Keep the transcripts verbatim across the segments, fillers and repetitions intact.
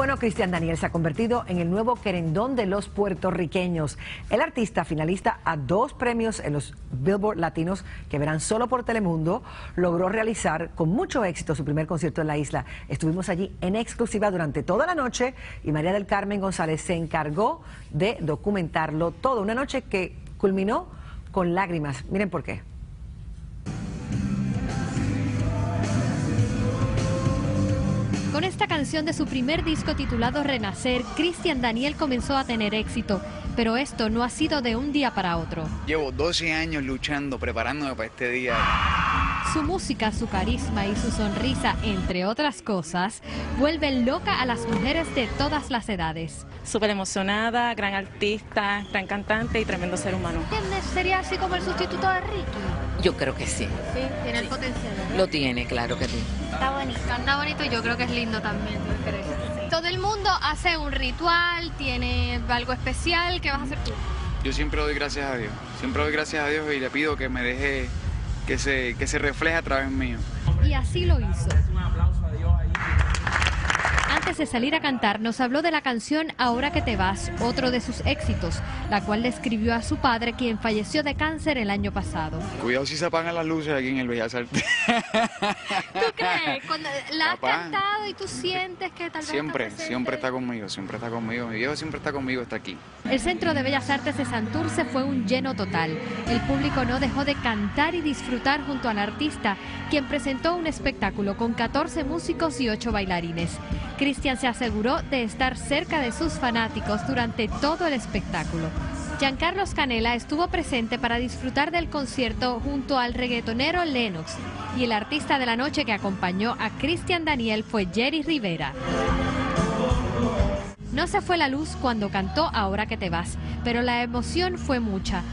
bueno, Cristian Daniel se ha convertido en el nuevo querendón de los puertorriqueños. El artista, finalista a dos premios en los Billboard Latinos que verán solo por Telemundo, logró realizar con mucho éxito su primer concierto en la isla. Estuvimos allí en exclusiva durante toda la noche y María del Carmen González se encargó de documentarlo todo. Una noche que culminó con lágrimas. Miren por qué. Con esta canción de su primer disco titulado Renacer, Cristian Daniel comenzó a tener éxito, pero esto no ha sido de un día para otro. Llevo doce años luchando, preparándome para este día. Su música, su carisma y su sonrisa, entre otras cosas, vuelven loca a las mujeres de todas las edades. Súper emocionada, gran artista, gran cantante y tremendo ser humano. ¿Sería así como el sustituto de Ricky? Yo creo que sí. Sí, tiene el potencial, ¿no? Lo tiene, claro que sí. Está bonito. Canta bonito y yo creo que es lindo también, ¿no crees? Sí. Todo el mundo hace un ritual, tiene algo especial. ¿Qué vas a hacer tú? Yo siempre doy gracias a Dios. Siempre doy gracias a Dios y le pido que me deje que se, que se refleje a través mío. Y así lo hizo. Antes de salir a cantar, nos habló de la canción Ahora que te vas, otro de sus éxitos, la cual le escribió a su padre, quien falleció de cáncer el año pasado. Cuidado si se apagan las luces aquí en el Bellas Artes. ¿Tú crees? Cuando la has Papá, cantado y tú sientes que tal vez Siempre, está siempre está conmigo, siempre está conmigo. Mi viejo siempre está conmigo, está aquí. El Centro de Bellas Artes de Santurce fue un lleno total. El público no dejó de cantar y disfrutar junto al artista, quien presentó un espectáculo con catorce músicos y ocho bailarines. Cristian se aseguró de estar cerca de sus fanáticos durante todo el espectáculo. Giancarlos Canela estuvo presente para disfrutar del concierto junto al reggaetonero Lennox, y el artista de la noche que acompañó a Cristian Daniel fue Jerry Rivera. No se fue la luz cuando cantó Ahora que te vas, pero la emoción fue mucha.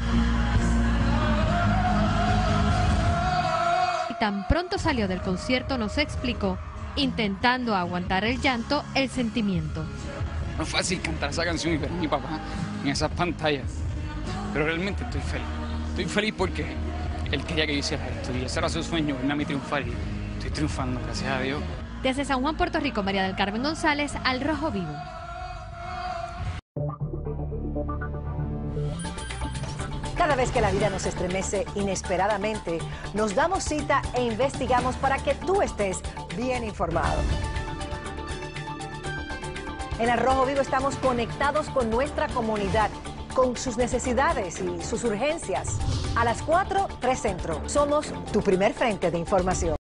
Y tan pronto salió del concierto nos explicó, intentando aguantar el llanto, el sentimiento. No es fácil cantar esa canción y ver a mi papá en esas pantallas, pero realmente estoy feliz. Estoy feliz porque él quería que yo hiciera esto y ese era su sueño, verme a mí triunfar y estoy triunfando, gracias a Dios. Desde San Juan, Puerto Rico, María del Carmen González, Al Rojo Vivo. Cada vez que la vida nos estremece inesperadamente, nos damos cita e investigamos para que tú estés bien informado. En Al Rojo Vivo estamos conectados con nuestra comunidad, con sus necesidades y sus urgencias. A las cuatro, tres Centro. Somos tu primer frente de información.